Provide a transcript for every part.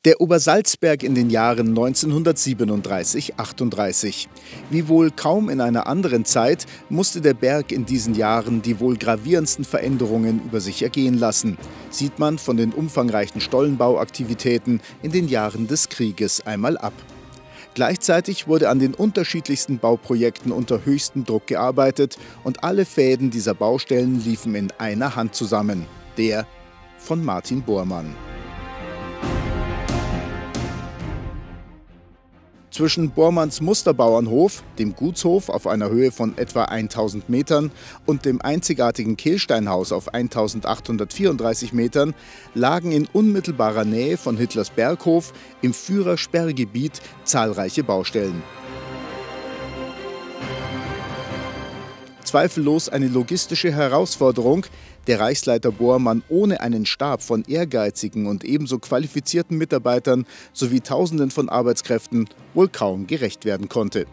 Der Obersalzberg in den Jahren 1937/38. Wie wohl kaum in einer anderen Zeit musste der Berg in diesen Jahren die wohl gravierendsten Veränderungen über sich ergehen lassen. Sieht man von den umfangreichen Stollenbauaktivitäten in den Jahren des Krieges einmal ab. Gleichzeitig wurde an den unterschiedlichsten Bauprojekten unter höchstem Druck gearbeitet und alle Fäden dieser Baustellen liefen in einer Hand zusammen, der von Martin Bormann. Zwischen Bormanns Musterbauernhof, dem Gutshof auf einer Höhe von etwa 1000 Metern und dem einzigartigen Kehlsteinhaus auf 1834 Metern lagen in unmittelbarer Nähe von Hitlers Berghof im Führersperrgebiet zahlreiche Baustellen. Zweifellos eine logistische Herausforderung, der Reichsleiter Bormann ohne einen Stab von ehrgeizigen und ebenso qualifizierten Mitarbeitern sowie Tausenden von Arbeitskräften wohl kaum gerecht werden konnte.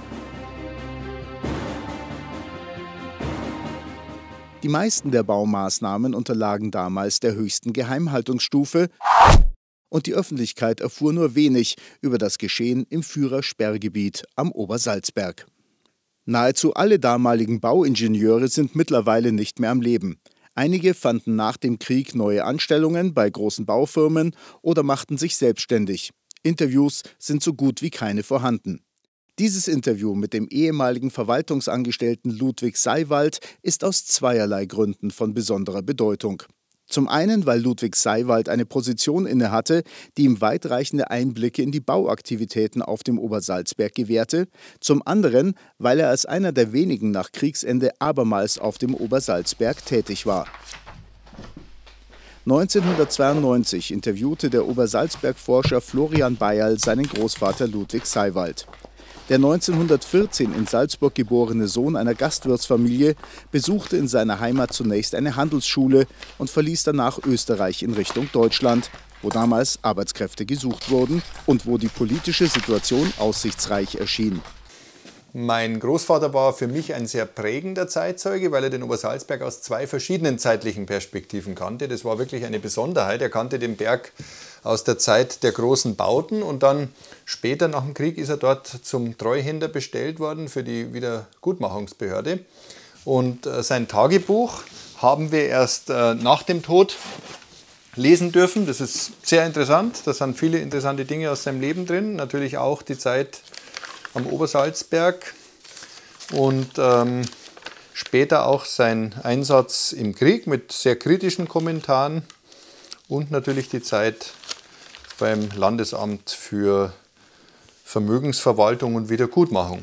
Die meisten der Baumaßnahmen unterlagen damals der höchsten Geheimhaltungsstufe und die Öffentlichkeit erfuhr nur wenig über das Geschehen im Führersperrgebiet am Obersalzberg. Nahezu alle damaligen Bauingenieure sind mittlerweile nicht mehr am Leben. Einige fanden nach dem Krieg neue Anstellungen bei großen Baufirmen oder machten sich selbstständig. Interviews sind so gut wie keine vorhanden. Dieses Interview mit dem ehemaligen Verwaltungsangestellten Ludwig Seiwald ist aus zweierlei Gründen von besonderer Bedeutung. Zum einen, weil Ludwig Seiwald eine Position innehatte, die ihm weitreichende Einblicke in die Bauaktivitäten auf dem Obersalzberg gewährte, zum anderen, weil er als einer der wenigen nach Kriegsende abermals auf dem Obersalzberg tätig war. 1992 interviewte der Obersalzberg-Forscher Florian Beierl seinen Großvater Ludwig Seiwald. Der 1914 in Salzburg geborene Sohn einer Gastwirtsfamilie besuchte in seiner Heimat zunächst eine Handelsschule und verließ danach Österreich in Richtung Deutschland, wo damals Arbeitskräfte gesucht wurden und wo die politische Situation aussichtsreich erschien. Mein Großvater war für mich ein sehr prägender Zeitzeuge, weil er den Obersalzberg aus zwei verschiedenen zeitlichen Perspektiven kannte. Das war wirklich eine Besonderheit. Er kannte den Berg aus der Zeit der großen Bauten und dann später nach dem Krieg ist er dort zum Treuhänder bestellt worden für die Wiedergutmachungsbehörde. Und sein Tagebuch haben wir erst nach dem Tod lesen dürfen. Das ist sehr interessant. Da sind viele interessante Dinge aus seinem Leben drin. Natürlich auch die Zeit am Obersalzberg und später auch sein Einsatz im Krieg mit sehr kritischen Kommentaren und natürlich die Zeit beim Landesamt für Vermögensverwaltung und Wiedergutmachung.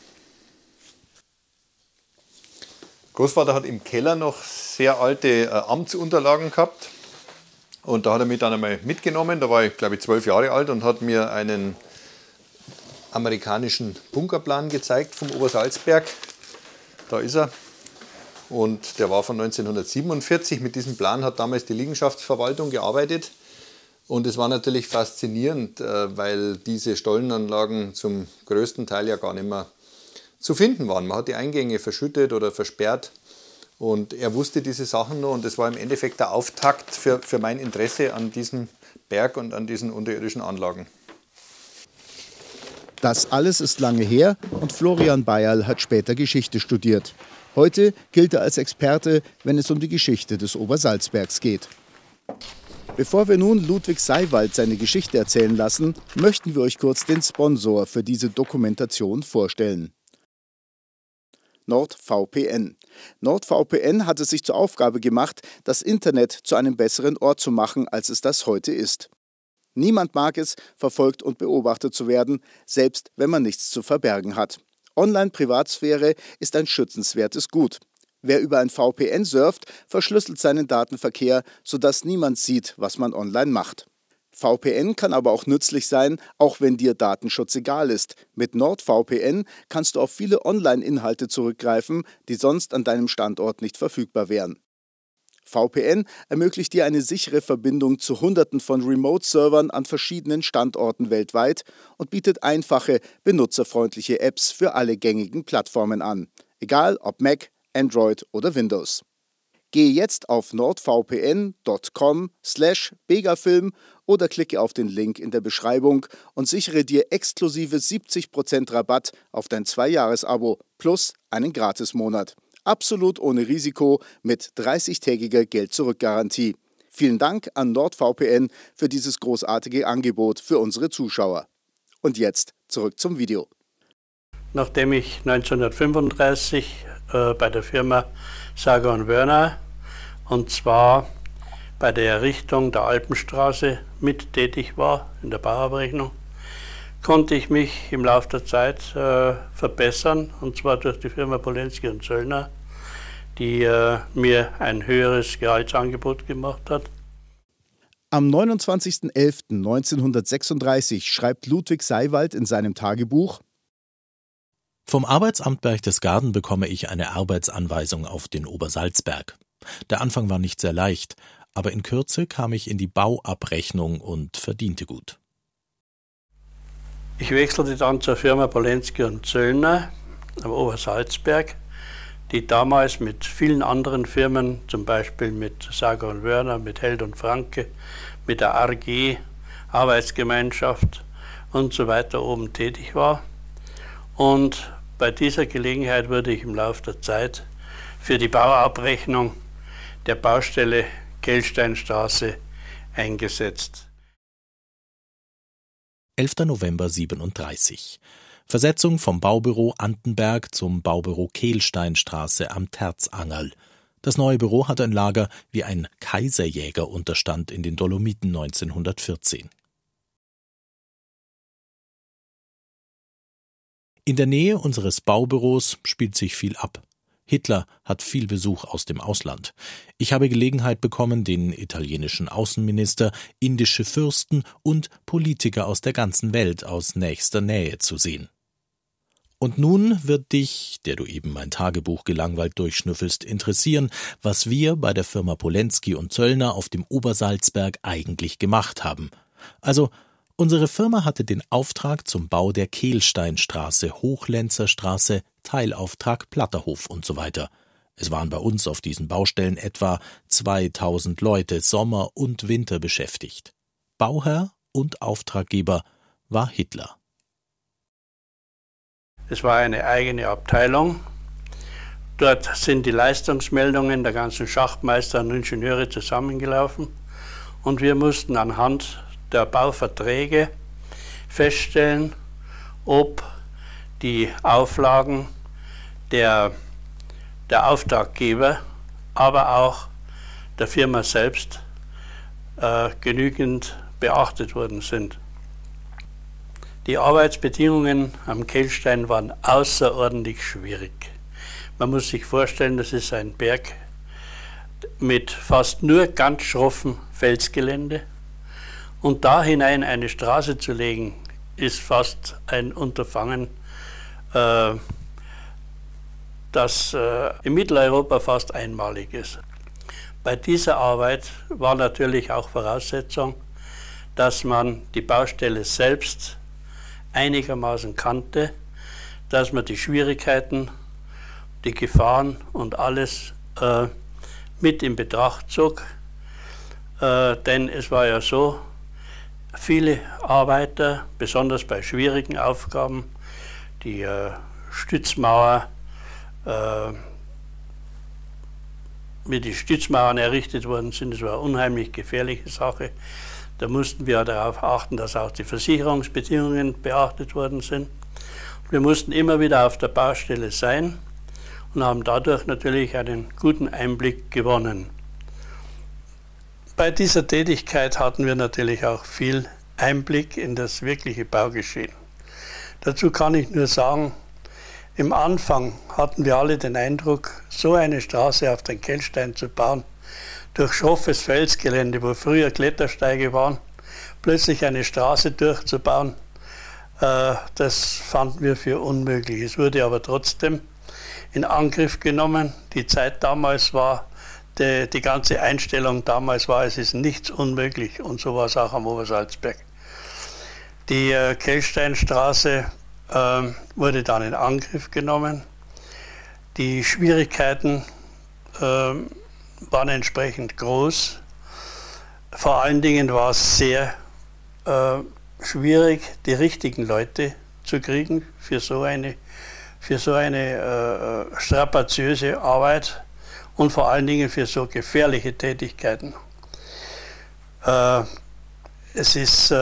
Großvater hat im Keller noch sehr alte Amtsunterlagen gehabt und da hat er mich dann einmal mitgenommen. Da war ich, glaube ich, 12 Jahre alt und hat mir einen amerikanischen Bunkerplan gezeigt vom Obersalzberg. Da ist er. Und der war von 1947. Mit diesem Plan hat damals die Liegenschaftsverwaltung gearbeitet. Und es war natürlich faszinierend, weil diese Stollenanlagen zum größten Teil ja gar nicht mehr zu finden waren. Man hat die Eingänge verschüttet oder versperrt. Und er wusste diese Sachen noch. Und das war im Endeffekt der Auftakt für mein Interesse an diesem Berg und an diesen unterirdischen Anlagen. Das alles ist lange her und Florian Beierl hat später Geschichte studiert. Heute gilt er als Experte, wenn es um die Geschichte des Obersalzbergs geht. Bevor wir nun Ludwig Seiwald seine Geschichte erzählen lassen, möchten wir euch kurz den Sponsor für diese Dokumentation vorstellen. NordVPN. NordVPN hat es sich zur Aufgabe gemacht, das Internet zu einem besseren Ort zu machen, als es das heute ist. Niemand mag es, verfolgt und beobachtet zu werden, selbst wenn man nichts zu verbergen hat. Online-Privatsphäre ist ein schützenswertes Gut. Wer über ein VPN surft, verschlüsselt seinen Datenverkehr, sodass niemand sieht, was man online macht. VPN kann aber auch nützlich sein, auch wenn dir Datenschutz egal ist. Mit NordVPN kannst du auf viele Online-Inhalte zurückgreifen, die sonst an deinem Standort nicht verfügbar wären. VPN ermöglicht dir eine sichere Verbindung zu Hunderten von Remote-Servern an verschiedenen Standorten weltweit und bietet einfache, benutzerfreundliche Apps für alle gängigen Plattformen an, egal ob Mac, Android oder Windows. Gehe jetzt auf nordvpn.com/begafilm oder klicke auf den Link in der Beschreibung und sichere dir exklusive 70% Rabatt auf dein 2-Jahres-Abo plus einen Gratismonat. Absolut ohne Risiko mit 30-tägiger Geld-Zurück-Garantie. Vielen Dank an NordVPN für dieses großartige Angebot für unsere Zuschauer. Und jetzt zurück zum Video. Nachdem ich 1935 bei der Firma Sager & Wörner, und zwar bei der Errichtung der Alpenstraße mit tätig war in der Bauabrechnung, konnte ich mich im Laufe der Zeit verbessern, und zwar durch die Firma Polenski & Zöllner, die mir ein höheres Gehaltsangebot gemacht hat. Am 29.11.1936 schreibt Ludwig Seiwald in seinem Tagebuch: Vom Arbeitsamt Berchtesgaden bekomme ich eine Arbeitsanweisung auf den Obersalzberg. Der Anfang war nicht sehr leicht, aber in Kürze kam ich in die Bauabrechnung und verdiente gut. Ich wechselte dann zur Firma Polenski & Zöllner am Obersalzberg, die damals mit vielen anderen Firmen, zum Beispiel mit Sager & Wörner, mit Held & Franke, mit der AG, Arbeitsgemeinschaft und so weiter oben tätig war. Und bei dieser Gelegenheit wurde ich im Laufe der Zeit für die Bauabrechnung der Baustelle Kehlsteinstraße eingesetzt. 11. November 37. Versetzung vom Baubüro Antenberg zum Baubüro Kehlsteinstraße am Terzangerl. Das neue Büro hatte ein Lager wie ein Kaiserjägerunterstand in den Dolomiten 1914. In der Nähe unseres Baubüros spielt sich viel ab. Hitler hat viel Besuch aus dem Ausland. Ich habe Gelegenheit bekommen, den italienischen Außenminister, indische Fürsten und Politiker aus der ganzen Welt aus nächster Nähe zu sehen. Und nun wird dich, der du eben mein Tagebuch gelangweilt durchschnüffelst, interessieren, was wir bei der Firma Polenski & Zöllner auf dem Obersalzberg eigentlich gemacht haben. Also, unsere Firma hatte den Auftrag zum Bau der Kehlsteinstraße, Hochlenzerstraße, Teilauftrag Platterhof und so weiter. Es waren bei uns auf diesen Baustellen etwa 2000 Leute Sommer und Winter beschäftigt. Bauherr und Auftraggeber war Hitler. Es war eine eigene Abteilung. Dort sind die Leistungsmeldungen der ganzen Schachtmeister und Ingenieure zusammengelaufen und wir mussten anhand der Bauverträge feststellen, ob die Auflagen der Auftraggeber, aber auch der Firma selbst genügend beachtet worden sind. Die Arbeitsbedingungen am Kehlstein waren außerordentlich schwierig. Man muss sich vorstellen, das ist ein Berg mit fast nur ganz schroffem Felsgelände. Und da hinein eine Straße zu legen, ist fast ein Unterfangen, das in Mitteleuropa fast einmalig ist. Bei dieser Arbeit war natürlich auch Voraussetzung, dass man die Baustelle selbst einigermaßen kannte, dass man die Schwierigkeiten, die Gefahren und alles mit in Betracht zog. Denn es war ja so, viele Arbeiter, besonders bei schwierigen Aufgaben, die Stützmauer, wie die Stützmauern errichtet worden sind, das war eine unheimlich gefährliche Sache. Da mussten wir darauf achten, dass auch die Versicherungsbedingungen beachtet worden sind. Wir mussten immer wieder auf der Baustelle sein und haben dadurch natürlich einen guten Einblick gewonnen. Bei dieser Tätigkeit hatten wir natürlich auch viel Einblick in das wirkliche Baugeschehen. Dazu kann ich nur sagen, im Anfang hatten wir alle den Eindruck, so eine Straße auf den Kehlstein zu bauen, durch schroffes Felsgelände, wo früher Klettersteige waren, plötzlich eine Straße durchzubauen, das fanden wir für unmöglich. Es wurde aber trotzdem in Angriff genommen. Die Zeit damals war, die ganze Einstellung damals war, es ist nichts unmöglich, und so war es auch am Obersalzberg. Die Kehlsteinstraße wurde dann in Angriff genommen. Die Schwierigkeiten waren entsprechend groß. Vor allen Dingen war es sehr schwierig, die richtigen Leute zu kriegen für so eine strapaziöse Arbeit und vor allen Dingen für so gefährliche Tätigkeiten. Es ist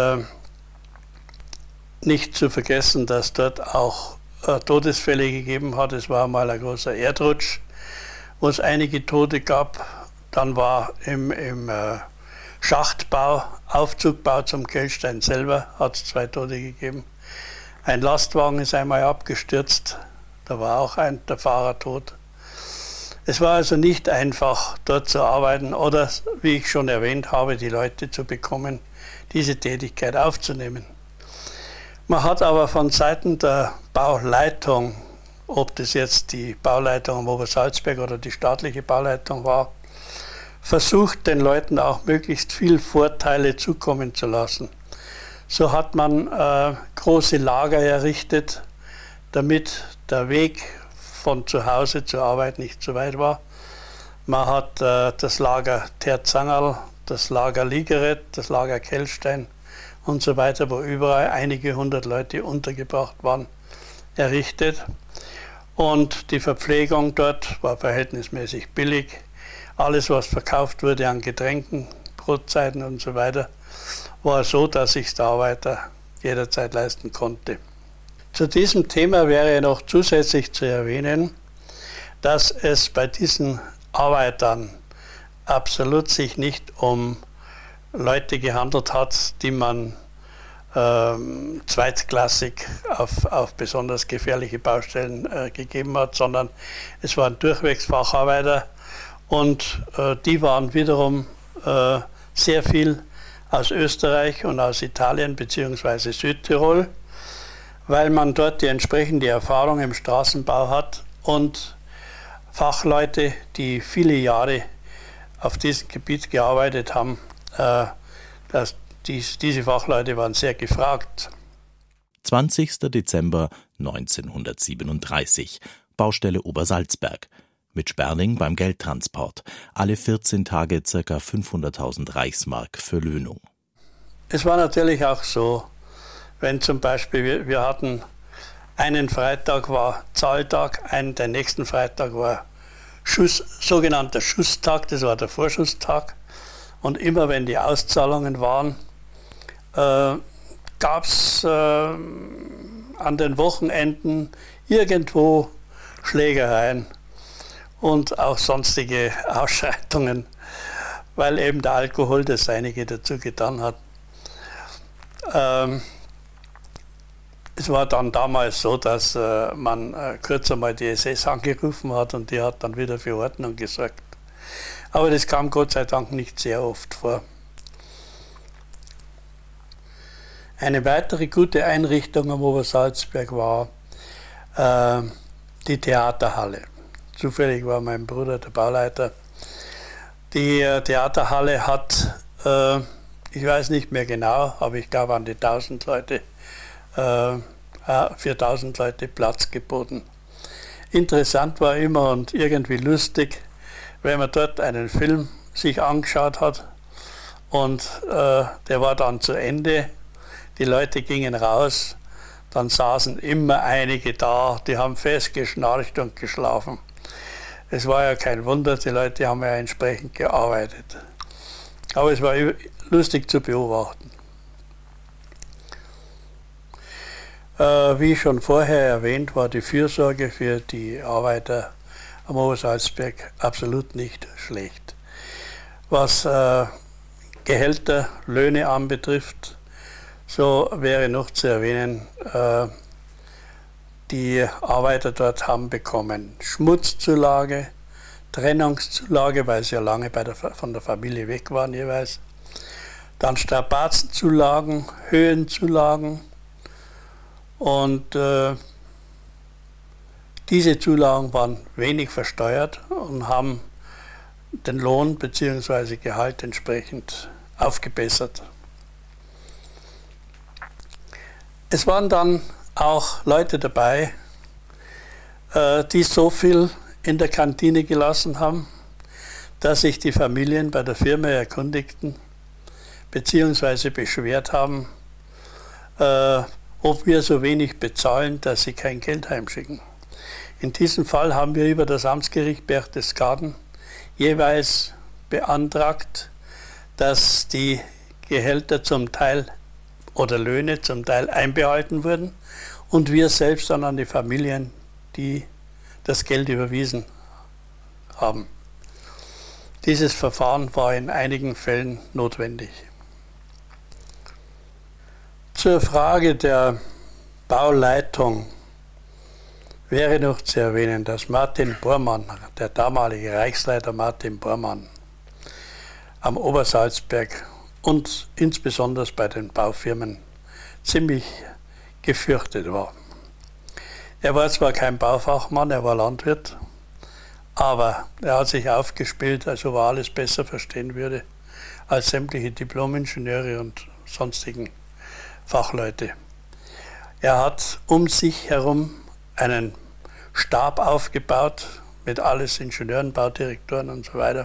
nicht zu vergessen, dass dort auch Todesfälle gegeben hat. Es war mal ein großer Erdrutsch, wo es einige Tote gab. Dann war im Schachtbau, Aufzugbau zum Kelchstein selber, hat es 2 Tote gegeben. Ein Lastwagen ist einmal abgestürzt, da war auch der Fahrer tot. Es war also nicht einfach, dort zu arbeiten oder, wie ich schon erwähnt habe, die Leute zu bekommen, diese Tätigkeit aufzunehmen. Man hat aber von Seiten der Bauleitung, ob das jetzt die Bauleitung am Obersalzberg oder die staatliche Bauleitung war, versucht, den Leuten auch möglichst viel Vorteile zukommen zu lassen. So hat man große Lager errichtet, damit der Weg von zu Hause zur Arbeit nicht zu weit war. Man hat das Lager Terzangerl, das Lager Liegeret, das Lager Kelchstein und so weiter, wo überall einige 100 Leute untergebracht waren, errichtet. Und die Verpflegung dort war verhältnismäßig billig. Alles, was verkauft wurde an Getränken, Brotzeiten und so weiter, war so, dass sich der Arbeiter jederzeit leisten konnte. Zu diesem Thema wäre noch zusätzlich zu erwähnen, dass es bei diesen Arbeitern absolut sich nicht um Leute gehandelt hat, die man zweitklassig auf besonders gefährliche Baustellen gegeben hat, sondern es waren durchwegs Facharbeiter und die waren wiederum sehr viel aus Österreich und aus Italien bzw. Südtirol, weil man dort die entsprechende Erfahrung im Straßenbau hat und Fachleute, die viele Jahre auf diesem Gebiet gearbeitet haben, diese Fachleute waren sehr gefragt. 20. Dezember 1937, Baustelle Obersalzberg. Mit Sperling beim Geldtransport. Alle 14 Tage ca. 500.000 Reichsmark für Löhnung. Es war natürlich auch so, wenn zum Beispiel wir hatten einen Freitag war Zahltag, der nächsten Freitag war sogenannter Schusstag, das war der Vorschusstag. Und immer wenn die Auszahlungen waren, gab es an den Wochenenden irgendwo Schlägereien und auch sonstige Ausschreitungen, weil eben der Alkohol das Seinige dazu getan hat. Es war dann damals so, dass man kurz einmal die SS angerufen hat und die hat dann wieder für Ordnung gesorgt. Aber das kam Gott sei Dank nicht sehr oft vor. Eine weitere gute Einrichtung am Obersalzberg war die Theaterhalle. Zufällig war mein Bruder der Bauleiter. Die Theaterhalle hat, ich weiß nicht mehr genau, aber ich glaube an die 1000 Leute, für 1000 Leute Platz geboten. Interessant war immer und irgendwie lustig, wenn man dort einen Film sich angeschaut hat und der war dann zu Ende, die Leute gingen raus, dann saßen immer einige da, die haben fest geschnarcht und geschlafen. Es war ja kein Wunder, die Leute haben ja entsprechend gearbeitet. Aber es war lustig zu beobachten. Wie schon vorher erwähnt, war die Fürsorge für die Arbeiter am Obersalzberg absolut nicht schlecht. Was Gehälter, Löhne anbetrifft, so wäre noch zu erwähnen, die Arbeiter dort haben bekommen Schmutzzulage, Trennungszulage, weil sie ja lange von der Familie weg waren jeweils, dann Strapazenzulagen, Höhenzulagen und diese Zulagen waren wenig versteuert und haben den Lohn bzw. Gehalt entsprechend aufgebessert. Es waren dann auch Leute dabei, die so viel in der Kantine gelassen haben, dass sich die Familien bei der Firma erkundigten bzw. beschwert haben, ob wir so wenig bezahlen, dass sie kein Geld heimschicken. In diesem Fall haben wir über das Amtsgericht Berchtesgaden jeweils beantragt, dass die Gehälter zum Teil oder Löhne zum Teil einbehalten wurden und wir selbst dann an die Familien, die das Geld überwiesen haben. Dieses Verfahren war in einigen Fällen notwendig. Zur Frage der Bauleitung wäre noch zu erwähnen, dass Martin Bormann, der damalige Reichsleiter Martin Bormann, am Obersalzberg und insbesondere bei den Baufirmen ziemlich gefürchtet war. Er war zwar kein Baufachmann, er war Landwirt, aber er hat sich aufgespielt, als ob er alles besser verstehen würde als sämtliche Diplomingenieure und sonstigen Fachleute. Er hat um sich herum einen Stab aufgebaut mit alles Ingenieuren, Baudirektoren und so weiter,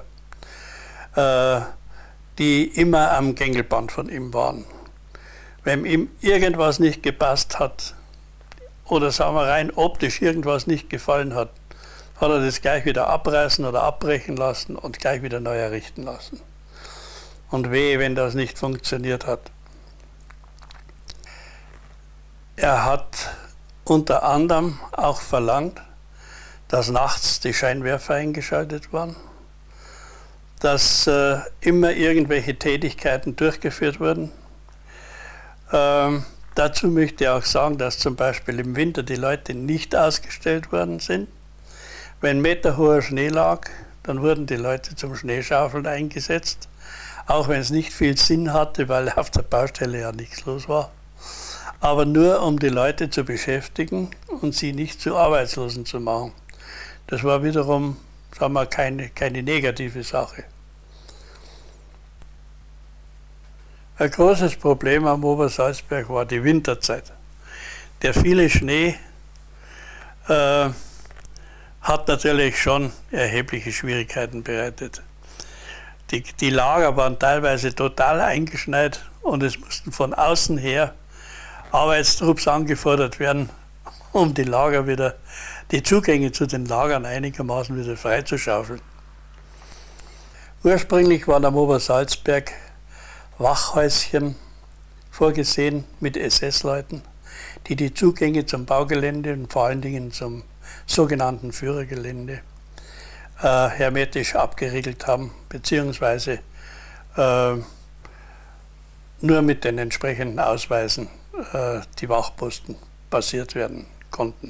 die immer am Gängelband von ihm waren. Wenn ihm irgendwas nicht gepasst hat oder sagen wir rein optisch irgendwas nicht gefallen hat, hat er das gleich wieder abreißen oder abbrechen lassen und gleich wieder neu errichten lassen. Und wehe, wenn das nicht funktioniert hat. Er hat unter anderem auch verlangt, dass nachts die Scheinwerfer eingeschaltet waren, dass immer irgendwelche Tätigkeiten durchgeführt wurden. Dazu möchte ich auch sagen, dass zum Beispiel im Winter die Leute nicht ausgestellt worden sind. Wenn meterhoher Schnee lag, dann wurden die Leute zum Schneeschaufeln eingesetzt, auch wenn es nicht viel Sinn hatte, weil auf der Baustelle ja nichts los war. Aber nur um die Leute zu beschäftigen und sie nicht zu Arbeitslosen zu machen. Das war wiederum, sagen wir, keine negative Sache. Ein großes Problem am Obersalzberg war die Winterzeit. Der viele Schnee hat natürlich schon erhebliche Schwierigkeiten bereitet. Die Lager waren teilweise total eingeschneit und es mussten von außen her Arbeitstrupps angefordert werden, um die Zugänge zu den Lagern einigermaßen wieder freizuschaufeln. Ursprünglich waren am Obersalzberg Wachhäuschen vorgesehen mit SS-Leuten, die die Zugänge zum Baugelände und vor allen Dingen zum sogenannten Führergelände hermetisch abgeriegelt haben, beziehungsweise nur mit den entsprechenden Ausweisen die Wachposten basiert werden konnten.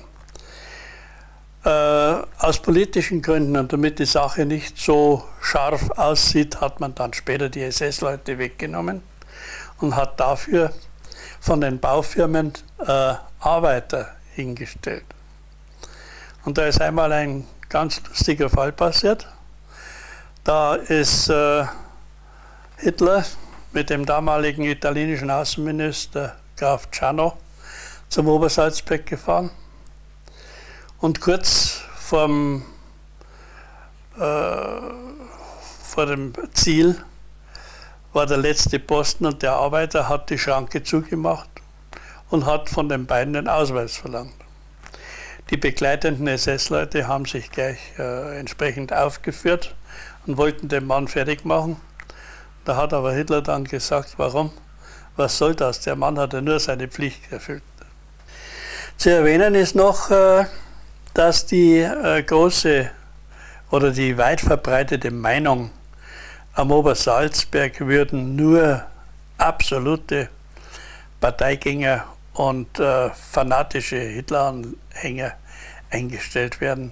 Aus politischen Gründen und damit die Sache nicht so scharf aussieht, hat man dann später die SS-Leute weggenommen und hat dafür von den Baufirmen Arbeiter hingestellt. Und da ist einmal ein ganz lustiger Fall passiert. Da ist Hitler mit dem damaligen italienischen Außenminister Graf Ciano zum Obersalzberg gefahren. Und kurz vor dem Ziel war der letzte Posten und der Arbeiter hat die Schranke zugemacht und hat von den beiden den Ausweis verlangt. Die begleitenden SS-Leute haben sich gleich entsprechend aufgeführt und wollten den Mann fertig machen. Da hat aber Hitler dann gesagt, warum? Was soll das? Der Mann hat ja nur seine Pflicht erfüllt. Zu erwähnen ist noch, dass die große oder die weit verbreitete Meinung, am Obersalzberg würden nur absolute Parteigänger und fanatische Hitleranhänger eingestellt werden,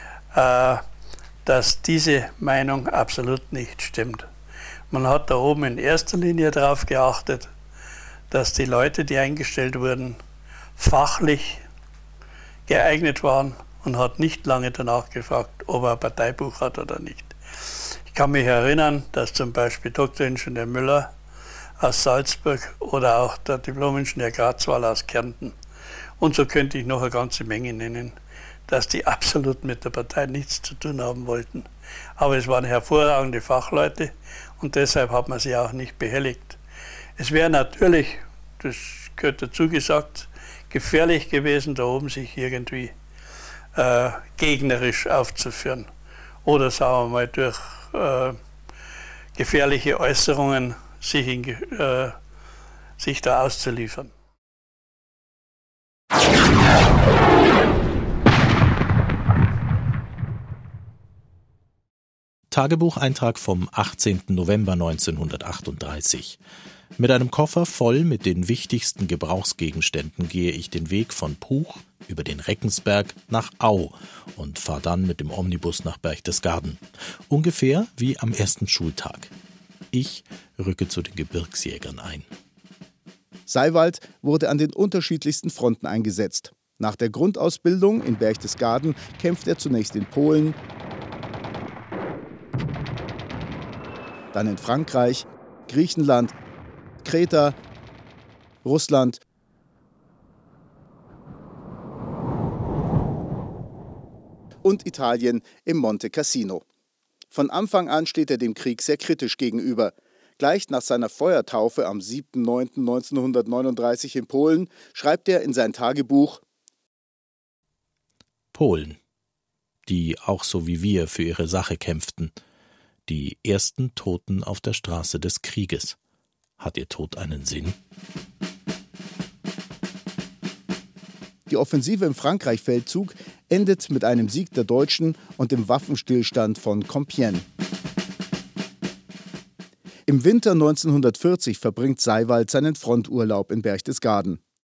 dass diese Meinung absolut nicht stimmt. Man hat da oben in erster Linie darauf geachtet, dass die Leute, die eingestellt wurden, fachlich geeignet waren und hat nicht lange danach gefragt, ob er ein Parteibuch hat oder nicht. Ich kann mich erinnern, dass zum Beispiel Dr. Ingenieur Müller aus Salzburg oder auch der Diplom-Ingenieur Grazwal aus Kärnten, und so könnte ich noch eine ganze Menge nennen, dass die absolut mit der Partei nichts zu tun haben wollten. Aber es waren hervorragende Fachleute und deshalb hat man sie auch nicht behelligt. Es wäre natürlich, das gehört dazu gesagt, gefährlich gewesen, da oben sich irgendwie gegnerisch aufzuführen. Oder sagen wir mal durch gefährliche Äußerungen sich da auszuliefern. Tagebucheintrag vom 18. November 1938. Mit einem Koffer voll mit den wichtigsten Gebrauchsgegenständen gehe ich den Weg von Puch über den Reckensberg nach Au und fahre dann mit dem Omnibus nach Berchtesgaden. Ungefähr wie am ersten Schultag. Ich rücke zu den Gebirgsjägern ein. Seiwald wurde an den unterschiedlichsten Fronten eingesetzt. Nach der Grundausbildung in Berchtesgaden kämpft er zunächst in Polen, dann in Frankreich, Griechenland, Kreta, Russland und Italien im Monte Cassino. Von Anfang an steht er dem Krieg sehr kritisch gegenüber. Gleich nach seiner Feuertaufe am 7.9.1939 in Polen schreibt er in sein Tagebuch: Polen, die auch so wie wir für ihre Sache kämpften. Die ersten Toten auf der Straße des Krieges. Hat ihr Tod einen Sinn? Die Offensive im Frankreich-Feldzug endet mit einem Sieg der Deutschen und dem Waffenstillstand von Compiègne. Im Winter 1940 verbringt Seiwald seinen Fronturlaub in Berchtesgaden.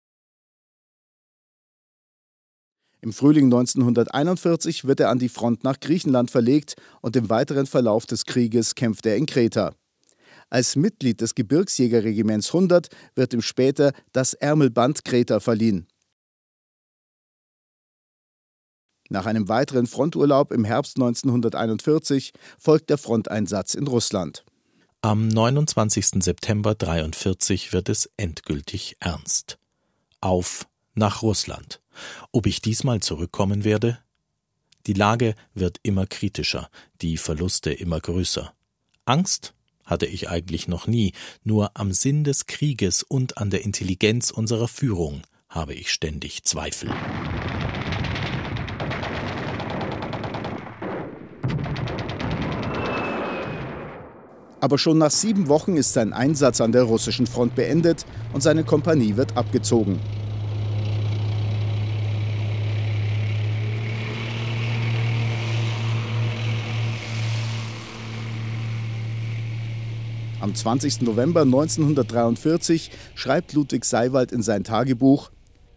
Im Frühling 1941 wird er an die Front nach Griechenland verlegt und im weiteren Verlauf des Krieges kämpft er in Kreta. Als Mitglied des Gebirgsjägerregiments 100 wird ihm später das Ärmelband Kreta verliehen. Nach einem weiteren Fronturlaub im Herbst 1941 folgt der Fronteinsatz in Russland. Am 29. September 1943 wird es endgültig ernst. Auf nach Russland. Ob ich diesmal zurückkommen werde? Die Lage wird immer kritischer, die Verluste immer größer. Angst hatte ich eigentlich noch nie, nur am Sinn des Krieges und an der Intelligenz unserer Führung habe ich ständig Zweifel. Aber schon nach 7 Wochen ist sein Einsatz an der russischen Front beendet und seine Kompanie wird abgezogen. Am 20. November 1943 schreibt Ludwig Seiwald in sein Tagebuch: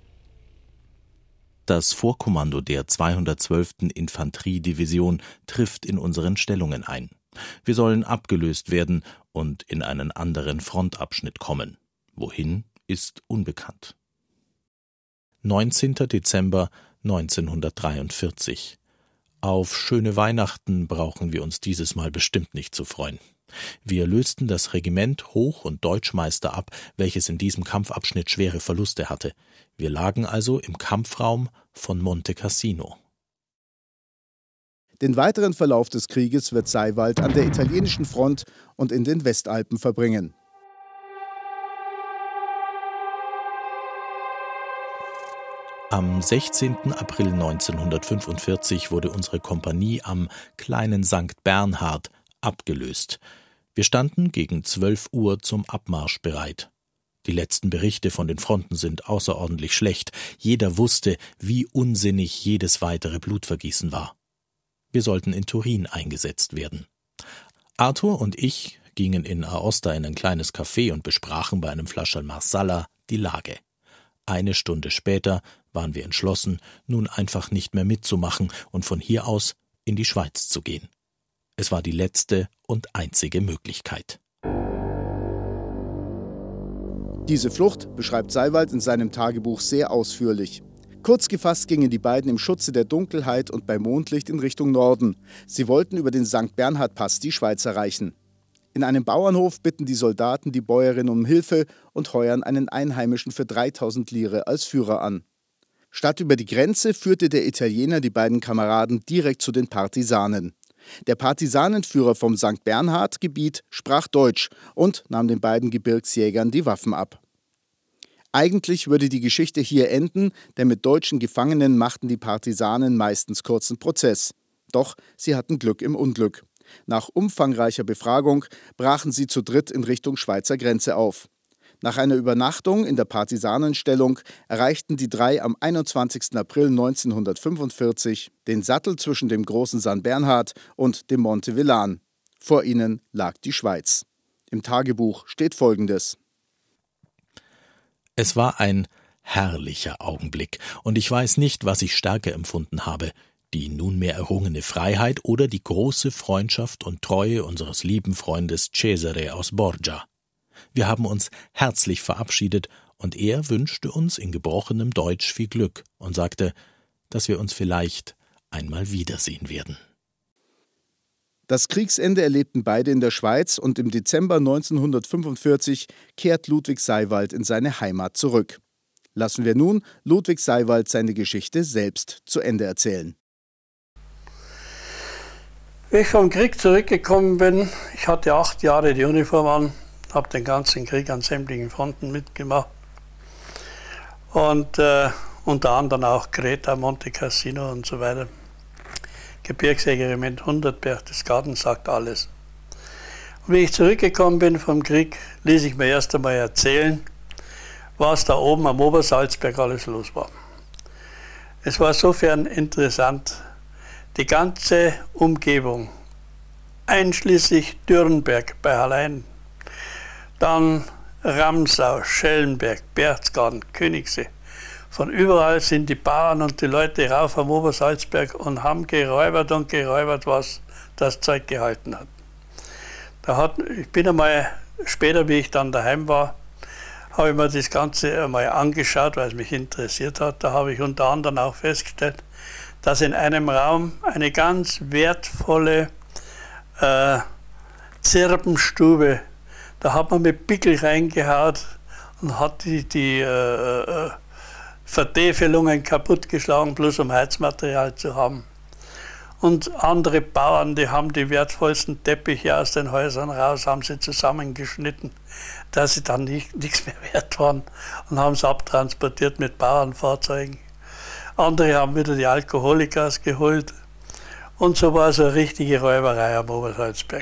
Das Vorkommando der 212. Infanteriedivision trifft in unseren Stellungen ein. Wir sollen abgelöst werden und in einen anderen Frontabschnitt kommen. Wohin, ist unbekannt. 19. Dezember 1943. Auf schöne Weihnachten brauchen wir uns dieses Mal bestimmt nicht zu freuen. Wir lösten das Regiment Hoch- und Deutschmeister ab, welches in diesem Kampfabschnitt schwere Verluste hatte. Wir lagen also im Kampfraum von Monte Cassino. Den weiteren Verlauf des Krieges wird Seiwald an der italienischen Front und in den Westalpen verbringen. Am 16. April 1945 wurde unsere Kompanie am kleinen St. Bernhard abgelöst. Wir standen gegen 12 Uhr zum Abmarsch bereit. Die letzten Berichte von den Fronten sind außerordentlich schlecht. Jeder wusste, wie unsinnig jedes weitere Blutvergießen war. Wir sollten in Turin eingesetzt werden. Arthur und ich gingen in Aosta in ein kleines Café und besprachen bei einem Flascherl Marsala die Lage. Eine Stunde später waren wir entschlossen, nun einfach nicht mehr mitzumachen und von hier aus in die Schweiz zu gehen. Es war die letzte und einzige Möglichkeit. Diese Flucht beschreibt Seiwald in seinem Tagebuch sehr ausführlich. Kurz gefasst gingen die beiden im Schutze der Dunkelheit und bei Mondlicht in Richtung Norden. Sie wollten über den St. Bernhard-Pass die Schweiz erreichen. In einem Bauernhof bitten die Soldaten die Bäuerin um Hilfe und heuern einen Einheimischen für 3000 Lire als Führer an. Statt über die Grenze führte der Italiener die beiden Kameraden direkt zu den Partisanen. Der Partisanenführer vom St. Bernhard-Gebiet sprach Deutsch und nahm den beiden Gebirgsjägern die Waffen ab. Eigentlich würde die Geschichte hier enden, denn mit deutschen Gefangenen machten die Partisanen meistens kurzen Prozess. Doch sie hatten Glück im Unglück. Nach umfangreicher Befragung brachen sie zu dritt in Richtung Schweizer Grenze auf. Nach einer Übernachtung in der Partisanenstellung erreichten die drei am 21. April 1945 den Sattel zwischen dem großen San Bernhard und dem Monte Velan. Vor ihnen lag die Schweiz. Im Tagebuch steht Folgendes: Es war ein herrlicher Augenblick, und ich weiß nicht, was ich stärker empfunden habe, die nunmehr errungene Freiheit oder die große Freundschaft und Treue unseres lieben Freundes Cesare aus Borgia. Wir haben uns herzlich verabschiedet, und er wünschte uns in gebrochenem Deutsch viel Glück und sagte, dass wir uns vielleicht einmal wiedersehen werden. Das Kriegsende erlebten beide in der Schweiz und im Dezember 1945 kehrt Ludwig Seiwald in seine Heimat zurück. Lassen wir nun Ludwig Seiwald seine Geschichte selbst zu Ende erzählen. Wie ich vom Krieg zurückgekommen bin, ich hatte 8 Jahre die Uniform an, habe den ganzen Krieg an sämtlichen Fronten mitgemacht und unter anderem auch Kreta, Monte Cassino und so weiter. Gebirgsjägerregiment 100 Berchtesgaden sagt alles. Und wie ich zurückgekommen bin vom Krieg, ließ ich mir erst einmal erzählen, was da oben am Obersalzberg alles los war. Es war insofern interessant, die ganze Umgebung, einschließlich Dürrenberg bei Hallein, dann Ramsau, Schellenberg, Berchtesgaden, Königssee. Von überall sind die Bauern und die Leute rauf am Obersalzberg und haben geräubert und geräubert, was das Zeug gehalten hat. Ich bin einmal später, wie ich dann daheim war, habe ich mir das Ganze einmal angeschaut, weil es mich interessiert hat. Da habe ich unter anderem auch festgestellt, dass in einem Raum eine ganz wertvolle Zirbenstube, da hat man mit Pickel reingehaut und hat die Vertäfelungen kaputtgeschlagen, bloß um Heizmaterial zu haben. Und andere Bauern, die haben die wertvollsten Teppiche aus den Häusern raus, haben sie zusammengeschnitten, dass sie dann nichts mehr wert waren, und haben es abtransportiert mit Bauernfahrzeugen. Andere haben wieder die Alkoholikas geholt. Und so war es eine richtige Räuberei am Obersalzberg.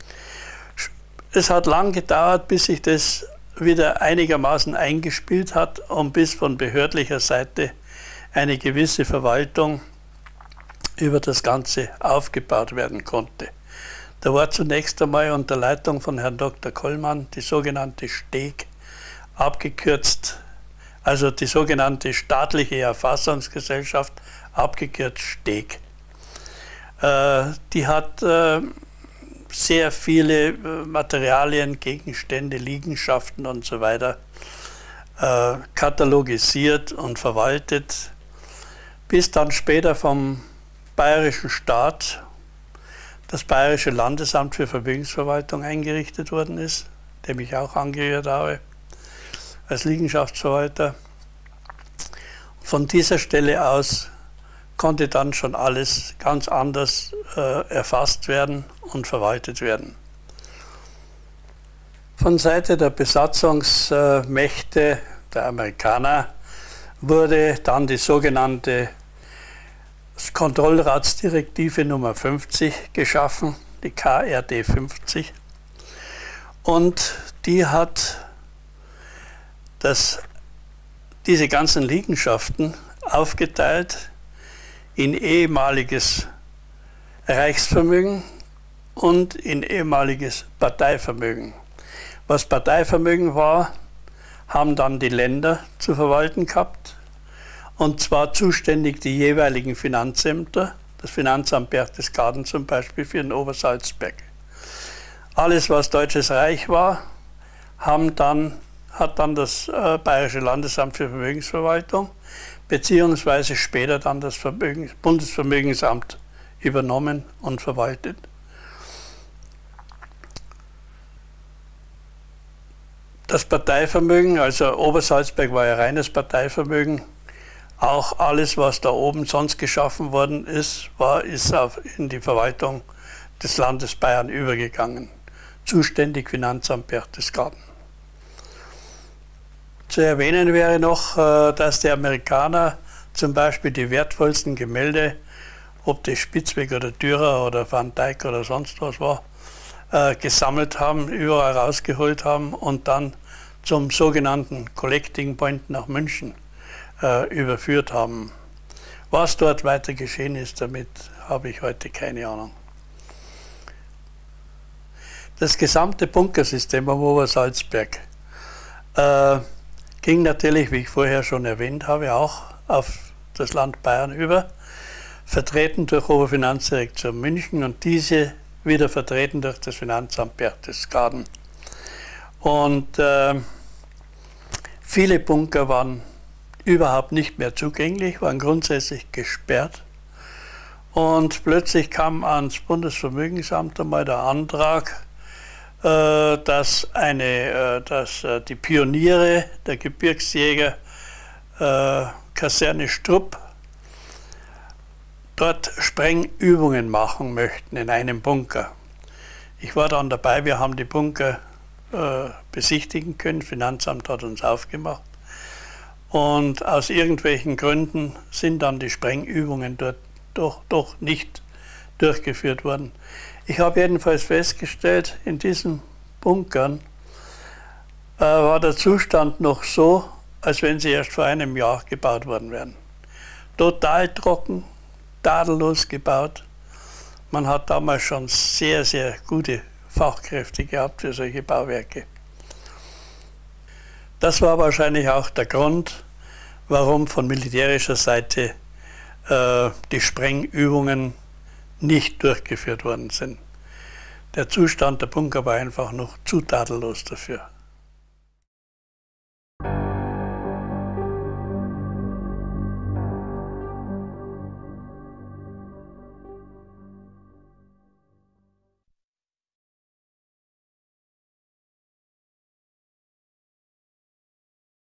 Es hat lang gedauert, bis sich das wieder einigermaßen eingespielt hat und bis von behördlicher Seite eine gewisse Verwaltung über das Ganze aufgebaut werden konnte. Da war zunächst einmal unter Leitung von Herrn Dr. Kollmann die sogenannte STEG, abgekürzt, also die sogenannte staatliche Erfassungsgesellschaft, abgekürzt STEG. Die hat sehr viele Materialien, Gegenstände, Liegenschaften und so weiter katalogisiert und verwaltet, bis dann später vom bayerischen Staat das Bayerische Landesamt für Vermögensverwaltung eingerichtet worden ist, dem ich auch angehört habe, als Liegenschaftsverwalter. Von dieser Stelle aus konnte dann schon alles ganz anders erfasst werden und verwaltet werden. Von Seite der Besatzungsmächte der Amerikaner wurde dann die sogenannte Kontrollratsdirektive Nummer 50 geschaffen, die KRD 50. Und die hat diese ganzen Liegenschaften aufgeteilt in ehemaliges Reichsvermögen und in ehemaliges Parteivermögen. Was Parteivermögen war, haben dann die Länder zu verwalten gehabt, und zwar zuständig die jeweiligen Finanzämter, das Finanzamt Berchtesgaden zum Beispiel für den Obersalzberg. Alles, was Deutsches Reich war, hat dann das Bayerische Landesamt für Vermögensverwaltung beziehungsweise später dann das Bundesvermögensamt übernommen und verwaltet. Das Parteivermögen, also Obersalzberg war ja reines Parteivermögen, Auch alles, was da oben sonst geschaffen worden ist, ist in die Verwaltung des Landes Bayern übergegangen. Zuständig Finanzamt Berchtesgaden. Zu erwähnen wäre noch, dass die Amerikaner zum Beispiel die wertvollsten Gemälde, ob das Spitzweg oder Dürer oder Van Dyck oder sonst was war, gesammelt haben, überall rausgeholt haben und dann zum sogenannten Collecting Point nach München überführt haben. Was dort weiter geschehen ist, damit habe ich heute keine Ahnung. Das gesamte Bunkersystem am Obersalzberg ging natürlich, wie ich vorher schon erwähnt habe, auch auf das Land Bayern über, vertreten durch Oberfinanzdirektion München und diese wieder vertreten durch das Finanzamt Berchtesgaden. Und viele Bunker waren überhaupt nicht mehr zugänglich, waren grundsätzlich gesperrt. Und plötzlich kam ans Bundesvermögensamt einmal der Antrag, dass die Pioniere der Gebirgsjäger Kaserne Strupp dort Sprengübungen machen möchten in einem Bunker. Ich war dann dabei, wir haben die Bunker besichtigen können, das Finanzamt hat uns aufgemacht. Und aus irgendwelchen Gründen sind dann die Sprengübungen dort doch nicht durchgeführt worden. Ich habe jedenfalls festgestellt, in diesen Bunkern war der Zustand noch so, als wenn sie erst vor einem Jahr gebaut worden wären. Total trocken, tadellos gebaut. Man hat damals schon sehr, sehr gute Fachkräfte gehabt für solche Bauwerke. Das war wahrscheinlich auch der Grund, warum von militärischer Seite die Sprengübungen nicht durchgeführt worden sind. Der Zustand der Bunker war einfach noch zu tadellos dafür.